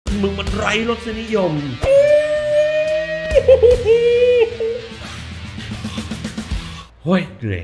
มึงมันไร้รสนิยมเฮ้ยเหนื่อย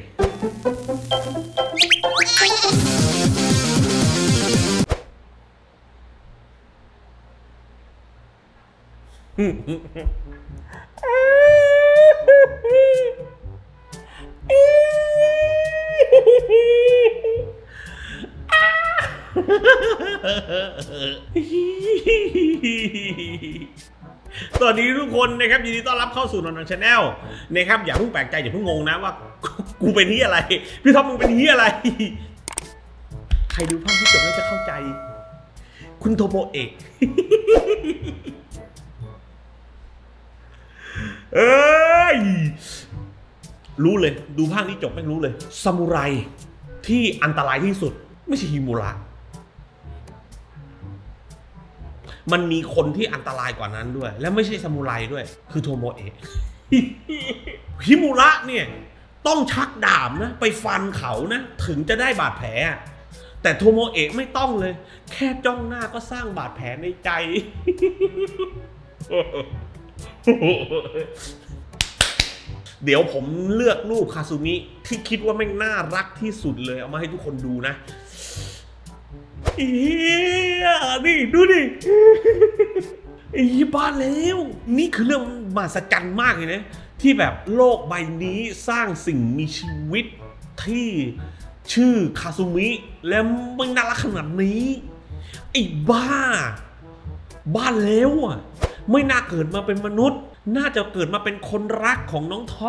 สวัสดีทุกคนนะครับยินดีต้อนรับเข้าสู่นนท์ชาแนลนะครับอย่าเพิ่งแปลกใจอย่าเพิ่งงงนะว่ากูเป็นที่อะไรพี่ท็อปมึงเป็นที่อะไรใครดูภาพที่จบแล้วจะเข้าใจคุณโทโมเอะเอ้ยรู้เลยดูภาคนี้จบไม่รู้เลยซามูไรที่อันตรายที่สุดไม่ใช่ฮิมูระมันมีคนที่อันตรายกว่านั้นด้วยและไม่ใช่ซามูไรด้วยคือโทโมเอะฮิมูระเนี่ยต้องชักดาบนะไปฟันเขานะถึงจะได้บาดแผลแต่โทโมเอะไม่ต้องเลยแค่จ้องหน้าก็สร้างบาดแผลในใจเดี๋ยวผมเลือกรูปคาซูมิที่คิดว่าแม่งน่ารักที่สุดเลยเอามาให้ทุกคนดูนะนี่ดูดิบ้าแล้วนี่คือเรื่องมหัศจรรย์มากเลยนะที่แบบโลกใบนี้สร้างสิ่งมีชีวิตที่ชื่อคาซูมิแล้วไม่น่ารักขนาดนี้ไอ้บ้าแล้วอ่ะไม่น่าเกิดมาเป็นมนุษย์น่าจะเกิดมาเป็นคนรักของน้องท็อป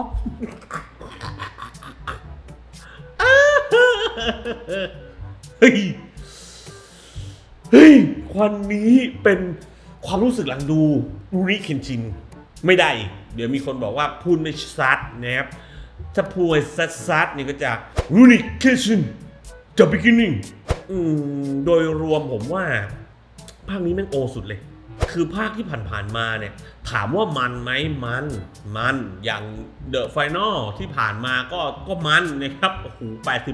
เฮ้ยวันนี้เป็นความรู้สึกหลังดูรูริเคนชินไม่ได้เดี๋ยวมีคนบอกว่าพูดไม่ชัดนะครับถ้าพูดซัดนี่ก็จะรูริเคนชินจะ beginning โดยรวมผมว่าภาคนี้แม่งโอสุดเลยคือภาคที่ผ่านมาเนี่ยถามว่ามันไหมมันอย่าง The Final ที่ผ่านมาก็มันนะครับโอ้โห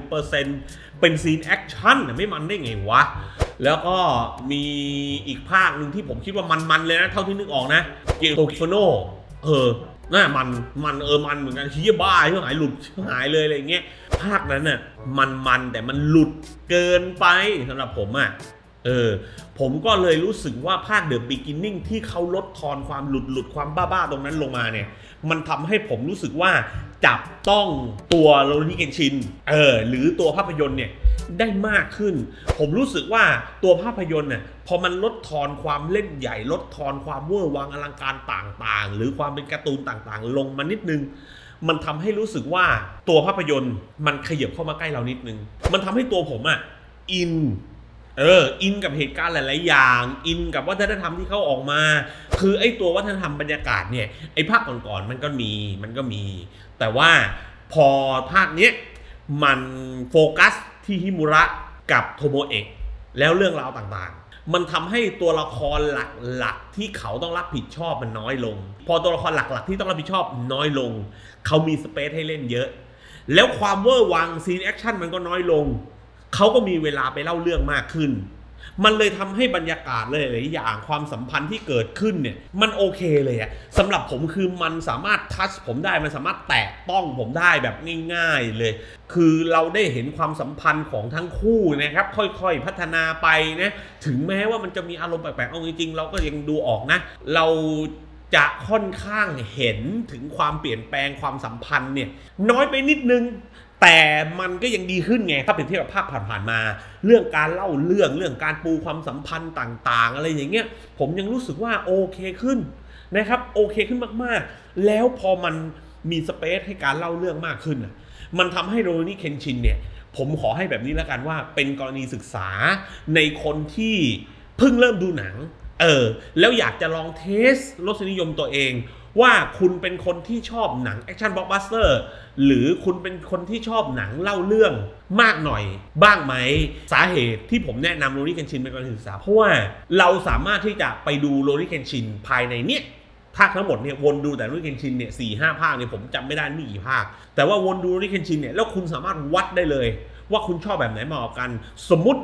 80% เป็นซีนแอคชั่นไม่มันได้ไงวะแล้วก็มีอีกภาคหนึ่งที่ผมคิดว่ามันเลยนะเท่าที่นึกออกนะเกียวโตคิโฟโนน่ามันเหมือนกันเฮียบ้าหายหลุดหายเลยอะไรเงี้ยภาคนั้นน่ะมันแต่มันหลุดเกินไปสำหรับผมอ่ะผมก็เลยรู้สึกว่าภาค The Beginning ที่เขาลดทอนความหลุดความบ้าตรงนั้นลงมาเนี่ยมันทำให้ผมรู้สึกว่าจับต้องตัวโรนิเคนชินหรือตัวภาพยนตร์เนี่ยได้มากขึ้นผมรู้สึกว่าตัวภาพยนตร์เนี่ยพอมันลดทอนความเล่นใหญ่ลดทอนความเวอร์วังอลังการต่างๆหรือความเป็นการ์ตูนต่างๆลงมานิดนึงมันทำให้รู้สึกว่าตัวภาพยนตร์มันขยับเข้ามาใกล้เรานิดนึงมันทำให้ตัวผมอินกับเหตุการณ์หลายๆอย่างอินกับวัฒนธรรมที่เขาออกมาคือไอ้ตัววัฒนธรรมบรรยากาศเนี่ยไอ้ภาคก่อนๆมันก็มีแต่ว่าพอภาคนี้มันโฟกัสที่ฮิมุระกับโทโมเอะแล้วเรื่องราวต่างๆมันทำให้ตัวละครหลักๆที่เขาต้องรับผิดชอบมันน้อยลงพอตัวละครหลักๆที่ต้องรับผิดชอบน้อยลงเขามีสเปซให้เล่นเยอะแล้วความเวอร์วังซีนแอคชั่นมันก็น้อยลงเขาก็มีเวลาไปเล่าเรื่องมากขึ้นมันเลยทำให้บรรยากาศเลยหลายอย่างความสัมพันธ์ที่เกิดขึ้นเนี่ยมันโอเคเลยอะสำหรับผมคือมันสามารถทัชผมได้มันสามารถแตะต้องผมได้แบบง่ายๆเลยคือเราได้เห็นความสัมพันธ์ของทั้งคู่นะครับค่อยๆพัฒนาไปนะถึงแม้ว่ามันจะมีอารมณ์แปลกๆเอาจริงๆเราก็ยังดูออกนะเราจะค่อนข้างเห็นถึงความเปลี่ยนแปลงความสัมพันธ์เนี่ยน้อยไปนิดนึงแต่มันก็ยังดีขึ้นไงถ้าเปรียบเทียบกับภาคผ่านๆมาเรื่องการเล่าเรื่องการปูความสัมพันธ์ต่างๆอะไรอย่างเงี้ยผมยังรู้สึกว่าโอเคขึ้นนะครับโอเคขึ้นมากๆแล้วพอมันมีสเปซให้การเล่าเรื่องมากขึ้นมันทำให้โรนิเคนชินเนี่ยผมขอให้แบบนี้แล้วกันว่าเป็นกรณีศึกษาในคนที่เพิ่งเริ่มดูหนังแล้วอยากจะลองเทสรสนิยมตัวเองว่าคุณเป็นคนที่ชอบหนังแอคชั่นบล็อกบัสเตอร์หรือคุณเป็นคนที่ชอบหนังเล่าเรื่องมากหน่อยบ้างไหมสาเหตุที่ผมแนะนำโรนิเคนชินเป็นการศึกษาเพราะว่าเราสามารถที่จะไปดูโรนิเคนชินภายในเนี่ยภาคทั้งหมดเนี่ยวนดูแต่โรนิเคนชินเนี่ย4-5 ภาคเนี่ยผมจำไม่ได้มีกี่ภาคแต่ว่าวนดูโรนิเคนชินเนี่ยแล้วคุณสามารถวัดได้เลยว่าคุณชอบแบบไหนมากกว่ากันสมมุตินะ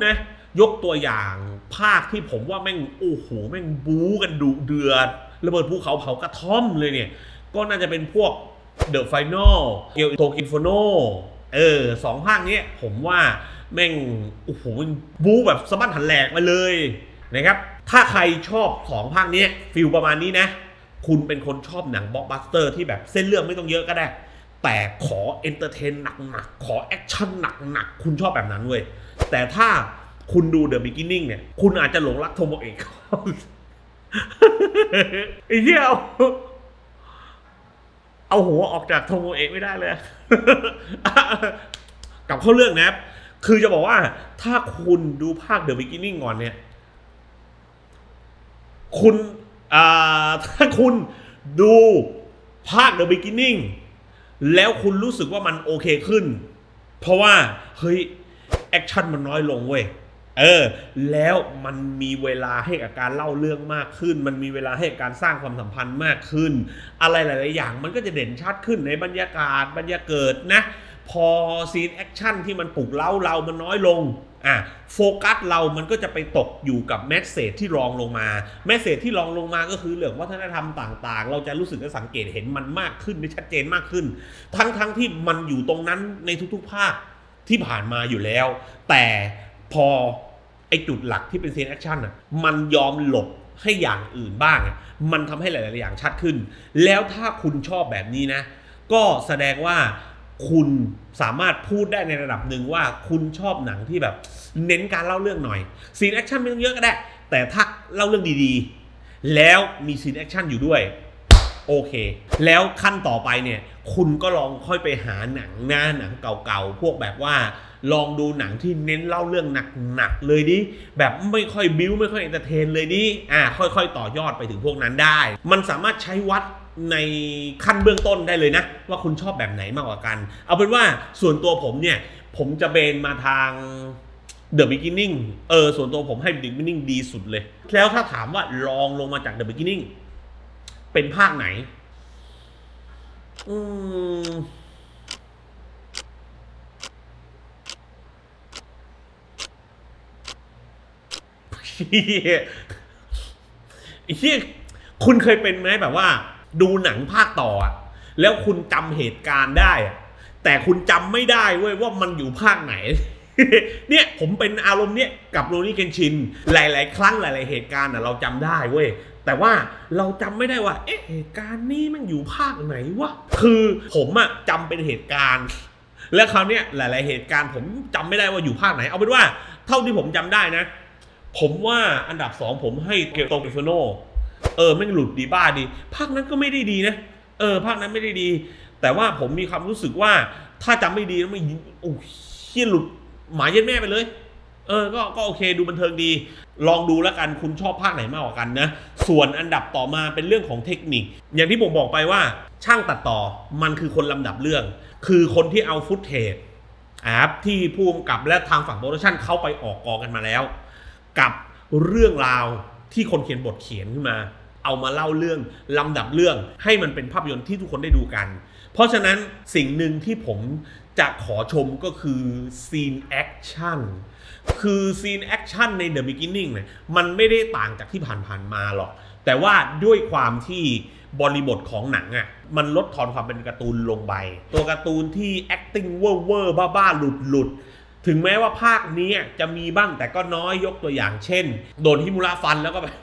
ยกตัวอย่างภาคที่ผมว่าแม่งโอ้โหแม่งบู๊กันดุเดือดระเบิดภูเขาเผากระท่อมเลยเนี่ยก็น่าจะเป็นพวก The Final เกียวโตกินโฟโนสองภาคนี้ผมว่าแม่งโอ้โหบู๊แบบสะบั้นหันแหลกมาเลยนะครับถ้าใครชอบ2ภาคนี้ฟิลประมาณนี้นะคุณเป็นคนชอบหนังบล็อกบัสเตอร์ที่แบบเส้นเรื่องไม่ต้องเยอะก็ได้แต่ขอเอนเตอร์เทนหนักๆขอแอคชั่นหนักๆคุณชอบแบบนั้นเว้ยแต่ถ้าคุณดู The Beginning เนี่ยคุณอาจจะหลงรักโทโมเอะไอ้เหี้ยเอาหัวออกจากโทโมเอะไม่ได้เลยกลับเข้าเรื่องนะครับคือจะบอกว่าถ้าคุณดูภาค The Beginning ก่อนเนี่ยคุณถ้าคุณดูภาค The Beginning แล้วคุณรู้สึกว่ามันโอเคขึ้นเพราะว่าเฮ้ยแอคชั่นมันน้อยลงเว้ยแล้วมันมีเวลาให้กับการเล่าเรื่องมากขึ้นมันมีเวลาให้การสร้างความสัมพันธ์มากขึ้นอะไรหลายๆอย่างมันก็จะเด่นชัดขึ้นในบรรยากาศบรรยากาศนะพอซีนแอคชั่นที่มันปลุกเร้าเรามันน้อยลงโฟกัสเรามันก็จะไปตกอยู่กับแมสเสจที่รองลงมาแมสเสจที่รองลงมาก็คือเรื่องวัฒนธรรมต่างๆเราจะรู้สึกและสังเกตเห็นมันมากขึ้นได้ชัดเจนมากขึ้นทั้งที่มันอยู่ตรงนั้นในทุกๆภาคที่ผ่านมาอยู่แล้วแต่พอไอจุดหลักที่เป็นซีนแอคชั่นมันยอมหลบให้อย่างอื่นบ้างมันทำให้หลายๆอย่างชัดขึ้นแล้วถ้าคุณชอบแบบนี้นะก็แสดงว่าคุณสามารถพูดได้ในระดับหนึ่งว่าคุณชอบหนังที่แบบเน้นการเล่าเรื่องหน่อยซีนแอคชั่นไม่ต้องเยอะก็ได้แต่ถ้าเล่าเรื่องดีๆแล้วมีซีนแอคชั่นอยู่ด้วยโอเคแล้วขั้นต่อไปเนี่ยคุณก็ลองค่อยไปหาหนังเก่าๆพวกแบบว่าลองดูหนังที่เน้นเล่าเรื่องหนักๆเลยดิแบบไม่ค่อยบิ้วไม่ค่อยเอนเตอร์เทนเลยดิค่อยๆต่อยอดไปถึงพวกนั้นได้มันสามารถใช้วัดในขั้นเบื้องต้นได้เลยนะว่าคุณชอบแบบไหนมากกว่ากันเอาเป็นว่าส่วนตัวผมเนี่ยผมจะเบนมาทาง The Beginning ส่วนตัวผมให้ The Beginning ดีสุดเลยแล้วถ้าถามว่าลองลงมาจาก The Beginning เป็นภาคไหนเฮียคุณเคยเป็นไหมแบบว่าดูหนังภาคต่อแล้วคุณจำเหตุการณ์ได้แต่คุณจำไม่ได้เว้ยว่ามันอยู่ภาคไหนเนี่ยผมเป็นอารมณ์เนี้ยกับโรนี่เคนชินหลายๆครั้งหลายๆเหตุการณ์เราจำได้เว้ยแต่ว่าเราจำไม่ได้ว่าเหตุการณ์นี้มันอยู่ภาคไหนวะคือผมจำเป็นเหตุการณ์และคราวนี้หลายๆเหตุการณ์ผมจำไม่ได้ว่าอยู่ภาคไหนเอาเป็นว่าเท่าที่ผมจำได้นะผมว่าอันดับ2ผมให้เกียวโตกิโฟโนไม่หลุดดีบ้าดีภาคนั้นก็ไม่ได้ดีนะภาคนั้นไม่ได้ดีแต่ว่าผมมีความรู้สึกว่าถ้าจำไม่ดีแล้วไม่โอ้เหี้ยหลุดหมาเย็นแม่ไปเลยก็โอเคดูบันเทิงดีลองดูแล้วกันคุณชอบภาคไหนมากกว่ากันนะส่วนอันดับต่อมาเป็นเรื่องของเทคนิคอย่างที่ผมบอกไปว่าช่างตัดต่อมันคือคนลำดับเรื่องคือคนที่เอาฟุตเทจที่ผู้กำกับและทางฝั่งโปรดักชั่นเข้าไปออกกองกันมาแล้วกับเรื่องราวที่คนเขียนบทเขียนขึ้นมาเอามาเล่าเรื่องลำดับเรื่องให้มันเป็นภาพยนตร์ที่ทุกคนได้ดูกันเพราะฉะนั้นสิ่งหนึ่งที่ผมจะขอชมก็คือซีนแอคชั่นคือซีนแอคชั่นใน The Beginning เนี่ยมันไม่ได้ต่างจากที่ผ่านๆมาหรอกแต่ว่าด้วยความที่บริบทของหนังมันลดทอนความเป็นการ์ตูนลงไปตัวการ์ตูนที่ acting เวอร์บ้าๆหลุดถึงแม้ว่าภาคนี้จะมีบ้างแต่ก็น้อยยกตัวอย่างเช่นโดนฮิมุระฟันแล้วก็แบบ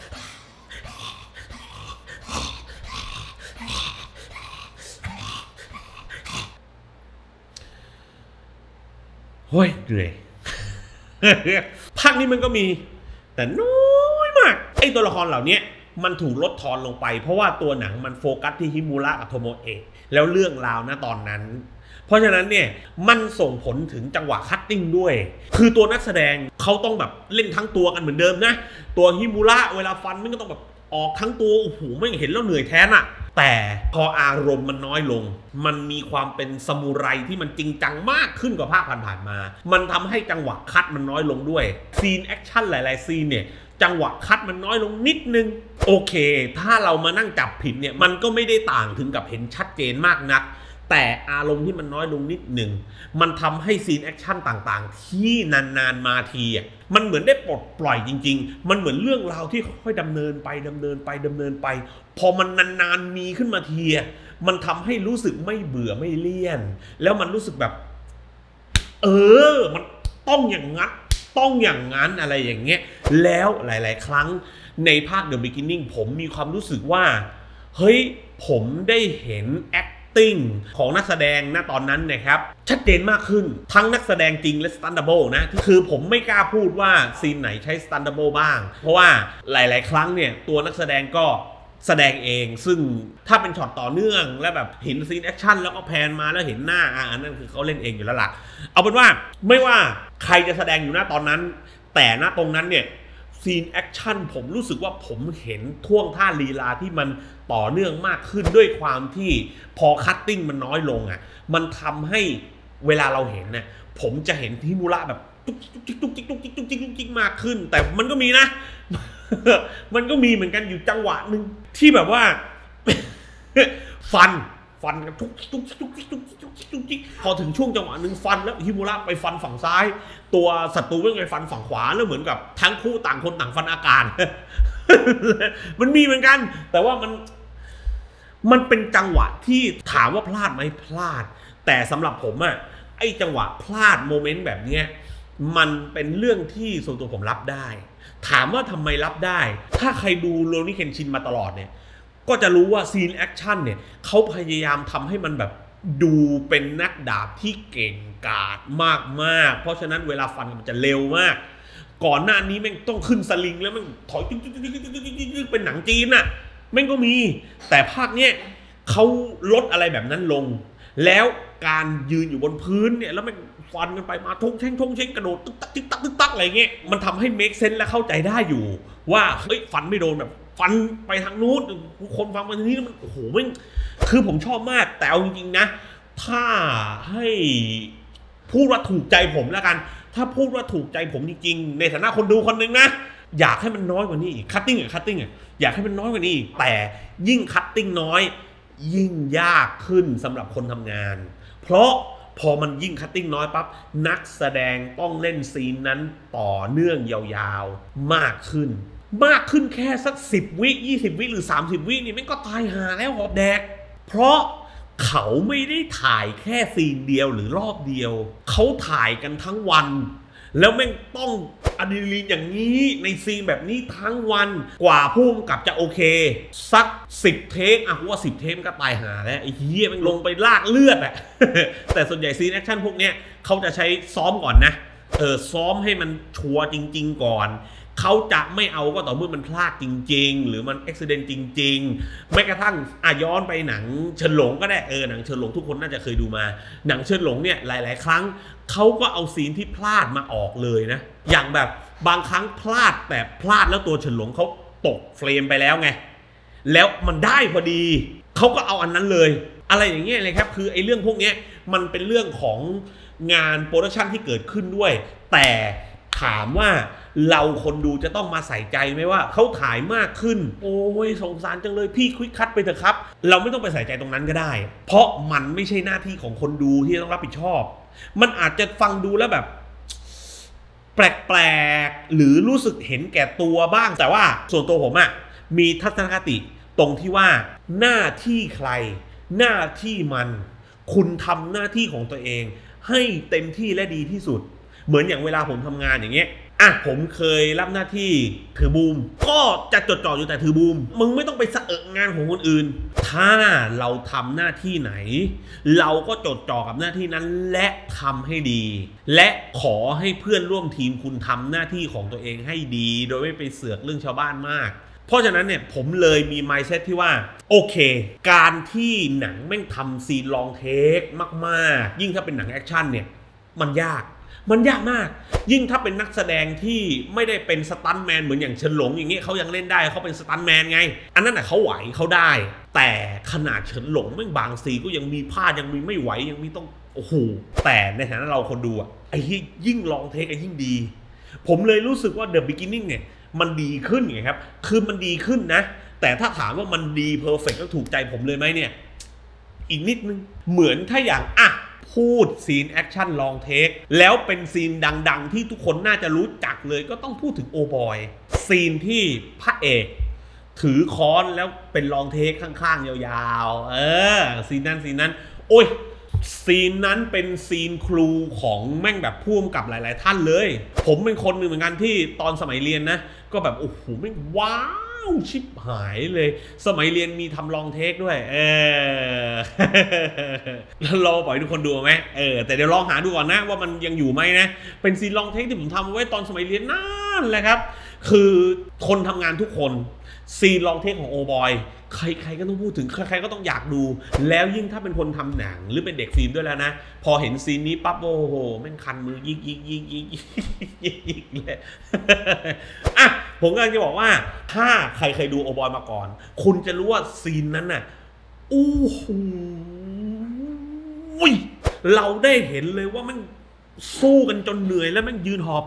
เฮ้ยเหนื่อยภาคนี้มันก็มีแต่น้อยมากไอ้ตัวละครเหล่านี้มันถูกลดทอนลงไปเพราะว่าตัวหนังมันโฟกัสที่ฮิมุระกับโทโมเอะแล้วเรื่องราวนะตอนนั้นเพราะฉะนั้นเนี่ยมันส่งผลถึงจังหวะคัตติ้งด้วยคือตัวนักแสดงเขาต้องแบบเล่นทั้งตัวกันเหมือนเดิมนะตัวฮิมุระเวลาฟันมันก็ต้องแบบออกทั้งตัวโอ้โหไม่เห็นแล้วเหนื่อยแทนแต่พออารมณ์มันน้อยลงมันมีความเป็นซามูไรที่มันจริงจังมากขึ้นกว่าภาคผ่านๆมามันทำให้จังหวะคัตมันน้อยลงด้วยซีนแอคชั่นหลายๆซีนเนี่ยจังหวะคัตมันน้อยลงนิดนึงโอเคถ้าเรามานั่งจับผิดเนี่ยมันก็ไม่ได้ต่างถึงกับเห็นชัดเจนมากนักแต่อารมณ์ที่มันน้อยลงนิดหนึ่งมันทำให้ซีนแอคชั่นต่างๆที่นานๆมาทีมันเหมือนได้ปลดปล่อยจริงๆมันเหมือนเรื่องราวที่ค่อยๆดำเนินไปพอมันนานๆมีขึ้นมาทีมันทำให้รู้สึกไม่เบื่อไม่เลี่ยนแล้วมันรู้สึกแบบมันต้องอย่างนั้นอะไรอย่างเงี้ยแล้วหลายๆครั้งในภาค The Beginning ผมมีความรู้สึกว่าเฮ้ยผมได้เห็น acting ของนักแสดงณตอนนั้นนะครับชัดเจนมากขึ้นทั้งนักแสดงจริงและ stuntable นะคือผมไม่กล้าพูดว่าซีนไหนใช้ stuntable บ้างเพราะว่าหลายๆครั้งเนี่ยตัวนักแสดงก็แสดงเองซึ่งถ้าเป็นช็อตต่อเนื่องและแบบเห็นซีนแอคชั่นแล้วก็แพนมาแล้วเห็นหน้าอันนั้นคือเขาเล่นเองอยู่แล้วล่ะเอาเป็นว่าไม่ว่าใครจะแสดงอยู่หน้าตอนนั้นแต่ณตรงนั้นเนี่ยซีนแอคชั่นผมรู้สึกว่าผมเห็นท่วงท่าลีลาที่มันต่อเนื่องมากขึ้นด้วยความที่พอคัตติ้งมันน้อยลงมันทำให้เวลาเราเห็นเนี่ยผมจะเห็นที่มูระแบบตุ๊กจิ๊กมากขึ้นแต่มันก็มีนะมันก็มีเหมือนกันอยู่จังหวะหนึ่งที่แบบว่าฟันกันทุกพอถึงช่วงจังหวะหนึ่งฟันแล้วฮิมูระไปฟันฝั่งซ้ายตัวศัตรูก็ไปฟันฝั่งขวาแล้วเหมือนกับทั้งคู่ต่างคนต่างฟันอากาศ มันมีเหมือนกันแต่ว่ามันเป็นจังหวะที่ถามว่าพลาดไหมพลาดแต่สำหรับผมไอ้จังหวะพลาดโมเมนต์แบบนี้มันเป็นเรื่องที่ส่วนตัวผมรับได้ถามว่าทำไมรับได้ถ้าใครดูโรนิเคนชินมาตลอดเนี่ยก็จะรู้ว่าซีนแอคชั่นเนี่ยเขาพยายามทำให้มันแบบดูเป็นนักดาบที่เก่งกาจมากๆเพราะฉะนั้นเวลาฟันมันจะเร็วมากก่อนหน้านี้แม่งต้องขึ้นสลิงแล้วแม่งถอยเป็นหนังจีนแม่งก็มีแต่ภาคเนี้ยเขาลดอะไรแบบนั้นลงแล้วการยืนอยู่บนพื้นเนี่ยแล้วแม่งฟันกันไปมาทงเช้งกระโดดตึกตักอะไรเงี้ยมันทำให้เมคเซนส์และเข้าใจได้อยู่ว่าเฮ้ยฟันไม่โดนแบบฟันไปทางนู้นคนฟังมาทางนี้มันโอ้โหมันคือผมชอบมากแต่เอาจริงๆนะถ้าให้พูดว่าถูกใจผมแล้วกันถ้าพูดว่าถูกใจผมจริงๆในฐานะคนดูคนหนึ่งนะอยากให้มันน้อยกว่านี้อีกคัตติ้งอยากให้มันน้อยกว่านี้อีกแต่ยิ่งคัตติ้งน้อยยิ่งยากขึ้นสำหรับคนทำงานเพราะพอมันยิ่งคัตติ้งน้อยปั๊บนักแสดงต้องเล่นซีนนั้นต่อเนื่องยาวๆมากขึ้นแค่สัก10 วิ20 วิหรือ30 วินี่มันก็ตายหาแล้วหอบแดกเพราะเขาไม่ได้ถ่ายแค่ซีนเดียวหรือรอบเดียวเขาถ่ายกันทั้งวันแล้วแม่งต้องอะดรีนาลีนอย่างนี้ในซีนแบบนี้ทั้งวันกว่าผู้กำกับจะโอเคสัก10 เทคกูว่า10 เทคก็ตายหาแล้วไอ้เหี้ยแม่งลงไปลากเลือดแต่ส่วนใหญ่ซีนแอคชั่นพวกเนี้ยเขาจะใช้ซ้อมก่อนนะซ้อมให้มันชัวร์จริงๆก่อนเขาจะไม่เอาก็ต่อเมื่อมันพลาดจริงๆหรือมันอุบิเหตุจริงๆแม้กระทั่งย้อนไปหนังเฉินหลงก็ได้หนังเฉินหลงทุกคนน่าจะเคยดูมาหนังเฉินหลงเนี่ยหลายๆครั้งเขาก็เอาซีนที่พลาดมาออกเลยนะอย่างแบบบางครั้งพลาดแต่พลาดแล้วตัวเฉินหลงเขาตกเฟรมไปแล้วไงแล้วมันได้พอดีเขาก็เอาอันนั้นเลยอะไรอย่างเงี้ยเลยครับคือไอ้เรื่องพวกนี้มันเป็นเรื่องของงานโปรดักชันที่เกิดขึ้นด้วยแต่ถามว่าเราคนดูจะต้องมาใส่ใจไหมว่าเขาถ่ายมากขึ้นโอ้ยสงสารจังเลยพี่ควิกคัทไปเถอะครับเราไม่ต้องไปใส่ใจตรงนั้นก็ได้เพราะมันไม่ใช่หน้าที่ของคนดูที่ต้องรับผิดชอบมันอาจจะฟังดูแล้วแบบแปลกๆหรือรู้สึกเห็นแก่ตัวบ้างแต่ว่าส่วนตัวผมมีทัศนคติตรงที่ว่าหน้าที่ใครหน้าที่มันคุณทำหน้าที่ของตัวเองให้เต็มที่และดีที่สุดเหมือนอย่างเวลาผมทำงานอย่างเงี้ยผมเคยรับหน้าที่ถือบูมก็จะจดจ่ออยู่แต่ถือบูมมึงไม่ต้องไปสะเอะงานของคนอื่นถ้าเราทำหน้าที่ไหนเราก็จดจ่อกับหน้าที่นั้นและทำให้ดีและขอให้เพื่อนร่วมทีมคุณทำหน้าที่ของตัวเองให้ดีโดยไม่ไปเสือกเรื่องชาวบ้านมากเพราะฉะนั้นเนี่ยผมเลยมี mindset ที่ว่าโอเคการที่หนังแม่งทำซีนลองเทคมากๆยิ่งถ้าเป็นหนังแอคชั่นเนี่ยมันยากมากยิ่งถ้าเป็นนักแสดงที่ไม่ได้เป็นสตันท์แมนเหมือนอย่างเฉินหลงอย่างเงี้ยเขายังเล่นได้เขาเป็นสตันท์แมนไงอันนั้นเขาไหวเขาได้แต่ขนาดเฉินหลงแม่งบางซีก็ยังมีพลาดยังมีไม่ไหวยังมีต้องโอ้โหแต่ในฐานะเราคนดูไอ้ยิ่งลองเทคยิ่งดีผมเลยรู้สึกว่า The Beginning เนี่ยมันดีขึ้นไงครับคือมันดีขึ้นนะแต่ถ้าถามว่ามันดีเพอร์เฟกต์แล้วถูกใจผมเลยไหมเนี่ยอีกนิดนึงเหมือนถ้าอย่างพูดซีนแอคชั่นลองเทคแล้วเป็นซีนดังๆที่ทุกคนน่าจะรู้จักเลยก็ต้องพูดถึงโอบอยซีนที่พระเอกถือค้อนแล้วเป็นลองเทคข้างๆยาวๆซีนนั้นโอ้ยซีนนั้นเป็นซีนครูของแม่งแบบพ่วงกับหลายๆท่านเลยผมเป็นคนหนึ่งเหมือนกันที่ตอนสมัยเรียนนะก็แบบโอ้โหแม่งว้าวชิบหายเลยสมัยเรียนมีทำลองเทคด้วยเราปล่อยทุกคนดูไหมแต่เดี๋ยวลองหาดูก่อนนะว่ามันยังอยู่ไหมนะเป็นซีนลองเทคที่ผมทำไว้ตอนสมัยเรียนนั่นแหละครับคือคนทำงานทุกคนซีนลองเทคของโอบอยใครก็ต้องพูดถึงใครก็ต้องอยากดูแล้วยิ่งถ้าเป็นคนทำหนังหรือเป็นเด็กฟิล์มด้วยแล้วนะพอเห็นซีนนี้ปั๊บโอ้โหแม่งคันมือยิกเลยผมกำลังจะบอกว่าถ้าใครเคยดูโอบอยมาก่อนคุณจะรู้ว่าซีนนั้นน่ะอู้หูเราได้เห็นเลยว่ามันสู้กันจนเหนื่อยแล้วมันยืนหอบ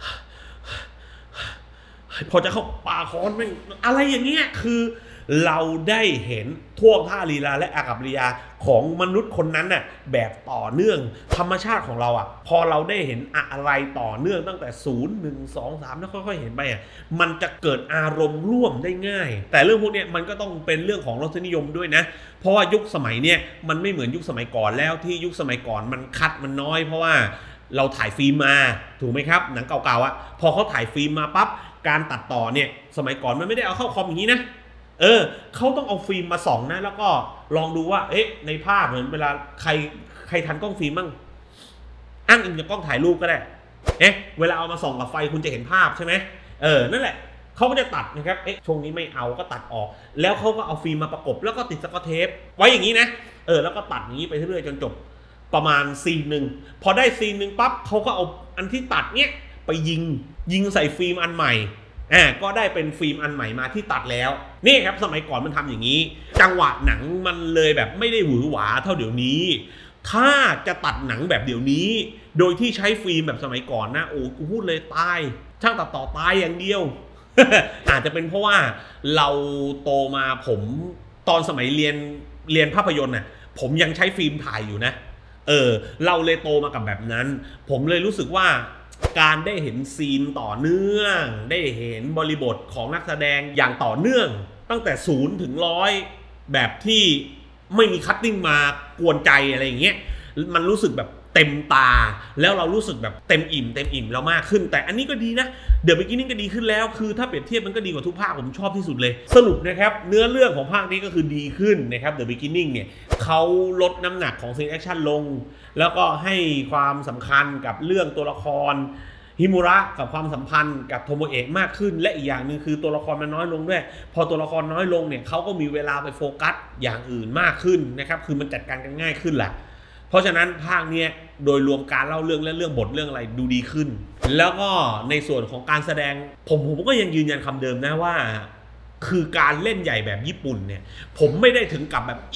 พอจะเข้าป่าคอนแม่งอะไรอย่างเงี้ยคือเราได้เห็นท่วงท่าลีลาและอากัปกิริยาของมนุษย์คนนั้นน่ะแบบต่อเนื่องธรรมชาติของเราพอเราได้เห็นอะไรต่อเนื่องตั้งแต่0 1 2 3แล้วค่อยๆเห็นไปมันจะเกิดอารมณ์ร่วมได้ง่ายแต่เรื่องพวกนี้มันก็ต้องเป็นเรื่องของรสนิยมด้วยนะเพราะว่ายุคสมัยเนี้ยมันไม่เหมือนยุคสมัยก่อนแล้วที่ยุคสมัยก่อนมันคัดมันน้อยเพราะว่าเราถ่ายฟิล์มมาถูกไหมครับหนังเก่าๆพอเขาถ่ายฟิล์มมาปั๊บการตัดต่อเนี่ยสมัยก่อนมันไม่ได้เอาเข้าคอมอย่างนี้นะเขาต้องเอาฟิล์มมาส่องนะแล้วก็ลองดูว่าในภาพเหมือนเวลาใครทันกล้องฟิล์มบ้างอ้างอิงจากกล้องถ่ายรูปก็ได้เวลาเอามาส่องกับไฟคุณจะเห็นภาพใช่ไหมนั่นแหละเขาก็จะตัดนะครับช่วงนี้ไม่เอาก็ตัดออกแล้วเขาก็เอาฟิล์มมาประกบแล้วก็ติดสกอตเทปไว้อย่างนี้นะแล้วก็ตัดอย่างนี้ไปเรื่อยๆจนจบประมาณซีนหนึ่งพอได้ซีนหนึ่งปั๊บเขาก็เอาอันที่ตัดเนี้ยไปยิงใส่ฟิล์มอันใหม่ก็ได้เป็นฟิล์มอันใหม่มาที่ตัดแล้วนี่ครับสมัยก่อนมันทำอย่างนี้จังหวะหนังมันเลยแบบไม่ได้หวือหวาเท่าเดี๋ยวนี้ถ้าจะตัดหนังแบบเดี๋ยวนี้โดยที่ใช้ฟิล์มแบบสมัยก่อนนะโอ้กูพูดเลยตายช่างตัดต่อตายอย่างเดียว อาจจะเป็นเพราะว่าเราโตมาผมตอนสมัยเรียนภาพยนตร์น่ะผมยังใช้ฟิล์มถ่ายอยู่นะเราเลยโตมากับแบบนั้นผมเลยรู้สึกว่าการได้เห็นซีนต่อเนื่องได้เห็นบริบทของนักแสดงอย่างต่อเนื่องตั้งแต่0 ถึง 100แบบที่ไม่มีคัตติ้งมากวนใจอะไรอย่างเงี้ยมันรู้สึกแบบเต็มตาแล้วเรารู้สึกแบบเต็มอิ่มเรามากขึ้นแต่อันนี้ก็ดีนะเดอะบิกินิ่งก็ดีขึ้นแล้วคือถ้าเปรียบเทียบมันก็ดีกว่าทุกภาคผมชอบที่สุดเลยสรุปนะครับเนื้อเรื่องของภาคนี้ก็คือดีขึ้นนะครับเดอะบิกินิ่งเนี่ยเขาลดน้ำหนักของซีนแอคชั่นลงแล้วก็ให้ความสำคัญกับเรื่องตัวละครฮิมุระกับความสัมพันธ์กับโทโมเอะมากขึ้นและอีกอย่างหนึ่งคือตัวละครมันน้อยลงด้วยพอตัวละครน้อยลงเนี่ยเขาก็มีเวลาไปโฟกัสอย่างอื่นมากขึ้นนะครับคือมันจัดการกันง่ายขึ้นแหละเพราะฉะนั้นภาคนี้โดยรวมการเล่าเรื่องและเรื่องบทเรื่องอะไรดูดีขึ้นแล้วก็ในส่วนของการแสดงผมก็ยังยืนยันคำเดิมนะว่าคือการเล่นใหญ่แบบญี่ปุ่นเนี่ยผมไม่ได้ถึงกับแบบ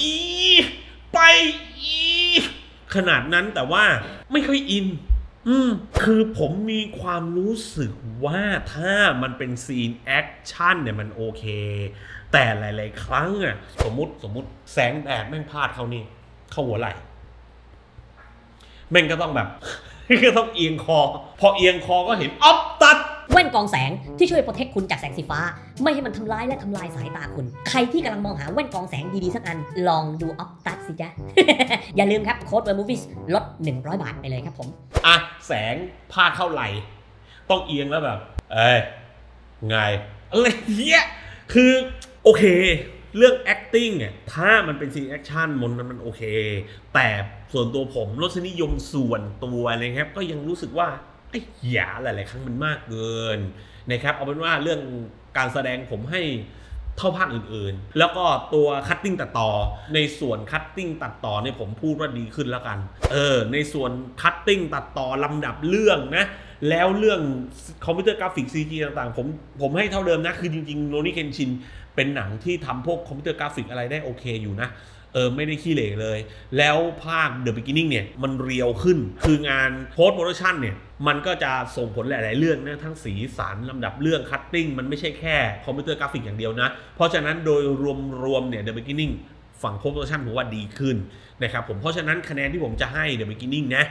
ขนาดนั้นแต่ว่าไม่ค่อยอินคือผมมีความรู้สึกว่าถ้ามันเป็นซีนแอคชั่นเนี่ยมันโอเคแต่หลายๆครั้งสมมติแสงแดดแม่งพลาดเข้านี่เข้าหัวไหล่แม่งก็ต้องแบบ ก็ต้องเอียงคอพอเอียงคอก็เห็นอ๊อฟตัดแว่นกรองแสงที่ช่วยโปรเทคคุณจากแสงสีฟ้าไม่ให้มันทำร้ายและทำลายสายตาคุณใครที่กำลังมองหาแว่นกรองแสงดีๆสักอันลองดูออฟตัดสิจ๊ะ อย่าลืมครับโค้ด WORMOVIES ลด100 บาทไปเลยครับผมแสงพาดเข้าไหลต้องเอียงแล้วแบบไงอะไรเงี้ยคือโอเคเรื่อง acting เนี่ยถ้ามันเป็นซีนแอคชั่นมันโอเคแต่ส่วนตัวผมรสนิยมส่วนตัวนะครับก็ยังรู้สึกว่าหยาหลายๆครั้งมันมากเกินนะครับเอาเป็นว่าเรื่องการแสดงผมให้เท่าภาคอื่นๆแล้วก็ตัวคัตติ้งตัดต่อในส่วนคัตติ้งตัดต่อเนี่ยผมพูดว่าดีขึ้นแล้วกันในส่วนคัตติ้งตัดต่อลำดับเรื่องนะแล้วเรื่องคอมพิวเตอร์กราฟิก CG ต่างๆผมให้เท่าเดิมนะคือจริงๆโรนิเคนชินเป็นหนังที่ทำพวกคอมพิวเตอร์กราฟิกอะไรได้โอเคอยู่นะไม่ได้ขี้เหร่เลยแล้วภาค The Beginning เนี่ยมันเรียวขึ้นคืองาน Post Production เนี่ยมันก็จะส่งผลหลายๆเรื่องนะทั้งสีสันลำดับเรื่องคัตติ้งมันไม่ใช่แค่คอมพิวเตอร์กราฟิกอย่างเดียวนะเพราะฉะนั้นโดยรวมๆเนี่ย The Beginning ฝั่ง Post Production ผมว่าดีขึ้นนะครับผมเพราะฉะนั้นคะแนนที่ผมจะให้ The Beginning นะ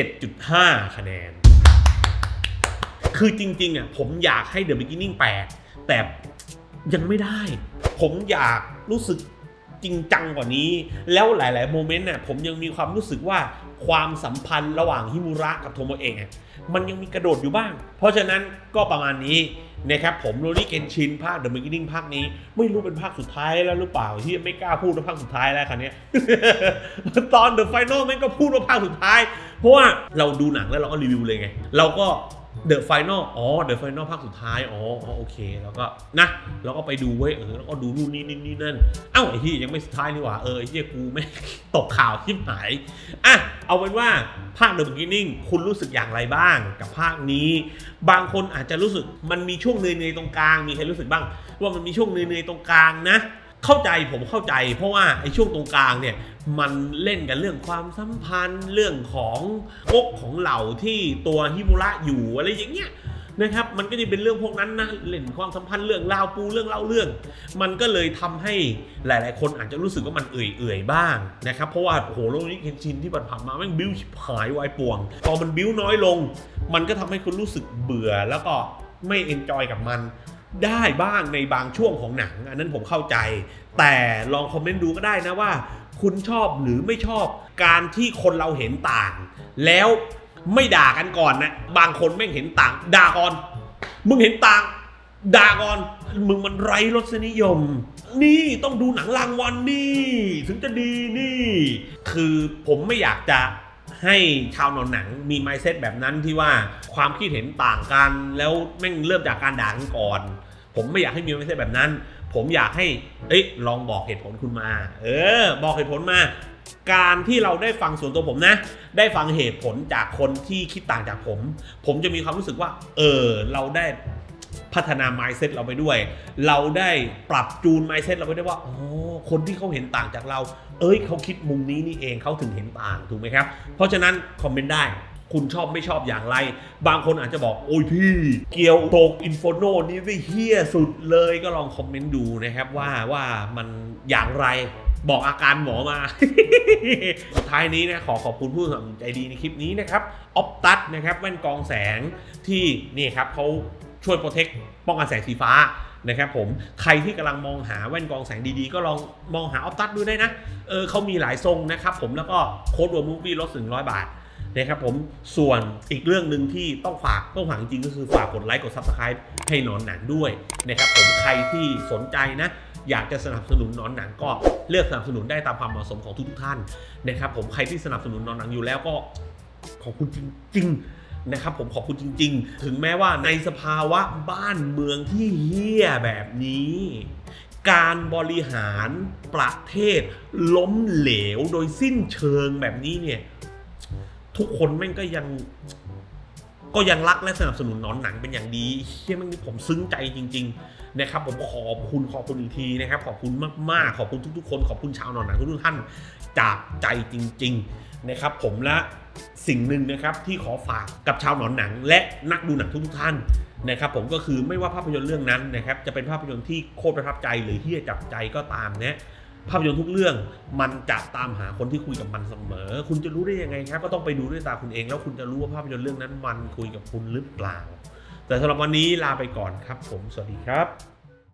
7.5 คะแนนคือจริงๆผมอยากให้ The Beginning 8แต่ยังไม่ได้ผมอยากรู้สึกจริงจังกว่านี้แล้วหลายๆโมเมนต์ผมยังมีความรู้สึกว่าความสัมพันธ์ระหว่างฮิมุระกับโทโมเอะมันยังมีกระโดดอยู่บ้างเพราะฉะนั้นก็ประมาณนี้นะครับผมโรนิเกนชินภาค The Beginning ภาคนี้ไม่รู้เป็นภาคสุดท้ายแล้วหรือเปล่าที่ไม่กล้าพูดว่าภาคสุดท้ายแล้วคันนี้ ตอน The Final แม่งก็พูดว่าภาคสุดท้ายเพราะว่าเราดูหนังแล้วเราก็รีวิวเลยไงเราก็The Final The Final ภาคสุดท้ายโอเคแล้วก็นะเราก็ไปดูเว้ยแล้วก็ดูนู่นนี่นั่นไอ้ที่ยังไม่สุดท้ายนี่หว่าไอ้ที่กูไม่ตกข่าวชิบหายเอาเป็นว่าภาค The Beginning คุณรู้สึกอย่างไรบ้างกับภาคนี้บางคนอาจจะรู้สึกมันมีช่วงเนยตรงกลางมีใครรู้สึกบ้างว่ามันมีช่วงเนยตรงกลางนะผมเข้าใจเพราะว่าไอ้ช่วงตรงกลางเนี่ยมันเล่นกันเรื่องความสัมพันธ์เรื่องของก๊กของเหล่าที่ตัวฮิมุระอยู่อะไรอย่างเงี้ยนะครับมันก็จะเป็นเรื่องพวกนั้นนะเล่นความสัมพันธ์เรื่องราวปูเรื่องเล่าเรื่องมันก็เลยทำให้หลายๆคนอาจจะรู้สึกว่ามันเอื่อยบ้างนะครับเพราะว่าโหโรนิเกนชินที่ผ่านมาแม่งบิ้วหายวายป่วงพอมันบิ้วน้อยลงมันก็ทำให้คุณรู้สึกเบื่อแล้วก็ไม่เอนจอยกับมันได้บ้างในบางช่วงของหนังอันนั้นผมเข้าใจแต่ลองคอมเมนต์ดูก็ได้นะว่าคุณชอบหรือไม่ชอบการที่คนเราเห็นต่างแล้วไม่ด่ากันก่อนนะบางคนแม่งเห็นต่างด่าก่อนมึงเห็นต่างด่าก่อนมึงมันไร้รสนิยมนี่ต้องดูหนังรางวัลนี่ถึงจะดีนี่คือผมไม่อยากจะให้ชาวนอนหนังมี mindset แบบนั้นที่ว่าความคิดเห็นต่างกันแล้วแม่งเริ่มจากการด่ากันก่อนผมไม่อยากให้มี mindset แบบนั้นผมอยากให้ลองบอกเหตุผลคุณมาบอกเหตุผลมาการที่เราได้ฟังส่วนตัวผมนะได้ฟังเหตุผลจากคนที่คิดต่างจากผมจะมีความรู้สึกว่าเราได้พัฒนา mindset เราไปด้วยเราได้ปรับจูน mindset เราไปได้ว่าคนที่เขาเห็นต่างจากเราเขาคิดมุมนี้นี่เองเขาถึงเห็นต่างถูกไหมครับเพราะฉะนั้นคอมเมนต์ได้คุณชอบไม่ชอบอย่างไรบางคนอาจจะบอกโอ้ยพี่เกียวโตกอินโฟโนนี่ไม่เฮี้ยสุดเลยก็ลองคอมเมนต์ดูนะครับว่ามันอย่างไรบอกอาการหมอมา สุดท้ายนี้นะขอบคุณผู้สนับสนุนใจดีในคลิปนี้นะครับออปตัสนะครับแว่นกรองแสงที่นี่ครับเขาช่วยโปรเทคป้องกันแสงสีฟ้านะครับผมใครที่กำลังมองหาแว่นกรองแสงดีๆก็ลองมองหาออปตัสดูได้นะเขามีหลายทรงนะครับผมแล้วก็โค้ดวอร์มูฟวี่ลด100 บาทนะครับผมส่วนอีกเรื่องหนึ่งที่ต้องฝากจริงๆก็คือฝากกดไลค์กด Subscribe ให้หนอนหนังด้วยนะครับผมใครที่สนใจนะอยากจะสนับสนุนหนอนหนังก็เลือกสนับสนุนได้ตามความเหมาะสมของทุกท่านนะครับผมใครที่สนับสนุนหนอนหนังอยู่แล้วก็ขอบคุณจริงๆนะครับผมขอบคุณจริงๆถึงแม้ว่าในสภาวะบ้านเมืองที่เหี้ยแบบนี้การบริหารประเทศล้มเหลวโดยสิ้นเชิงแบบนี้เนี่ยทุกคนแม่งก็ยังรักและสนับสนุนหนอนหนังเป็นอย่างดีมันผมซึ้งใจจริงๆนะครับผมขอบคุณอีกทีนะครับขอบคุณมากๆขอบคุณทุกๆคนขอบคุณชาวหนอนหนังทุกท่านจากใจจริงๆนะครับผมและสิ่งหนึ่งนะครับที่ขอฝากกับชาวหนอนหนังและนักดูหนังทุกท่านนะครับผมก็คือไม่ว่าภาพยนตร์เรื่องนั้นนะครับจะเป็นภาพยนตร์ที่โคตรประทับใจหรือที่จับใจก็ตามนะภาพยนตร์ทุกเรื่องมันจะตามหาคนที่คุยกับมันเสมอคุณจะรู้ได้ยังไงครับก็ต้องไปดูด้วยตาคุณเองแล้วคุณจะรู้ว่าภาพยนตร์เรื่องนั้นมันคุยกับคุณหรือเปล่าแต่สำหรับวันนี้ลาไปก่อนครับผมสวัสดีครับ